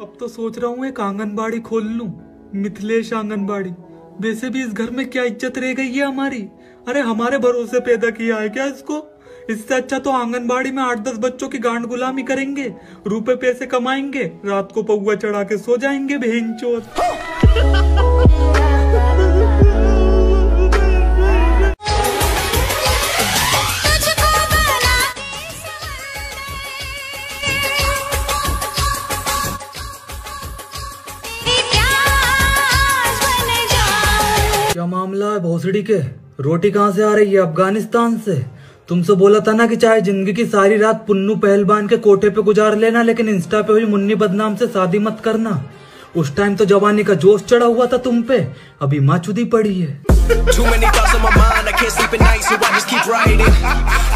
अब तो सोच रहा हूँ एक आंगनबाड़ी खोल लूं, मिथिलेश आंगनबाड़ी। वैसे भी इस घर में क्या इज्जत रह गई है हमारी। अरे हमारे भरोसे पैदा किया है क्या इसको। इससे अच्छा तो आंगनबाड़ी में 8-10 बच्चों की गांड गुलामी करेंगे, रुपए पैसे कमाएंगे, रात को पौवा चढ़ा के सो जाएंगे बहनचोद। क्या मामला है भोसड़ी के? रोटी कहाँ से आ रही है? अफगानिस्तान से। तुमसे बोला था ना कि चाहे जिंदगी की सारी रात पुन्नू पहलवान के कोठे पे गुजार लेना, लेकिन इंस्टा पे हुई मुन्नी बदनाम से शादी मत करना। उस टाइम तो जवानी का जोश चढ़ा हुआ था तुम पे, अभी माँ चुदी पड़ी है।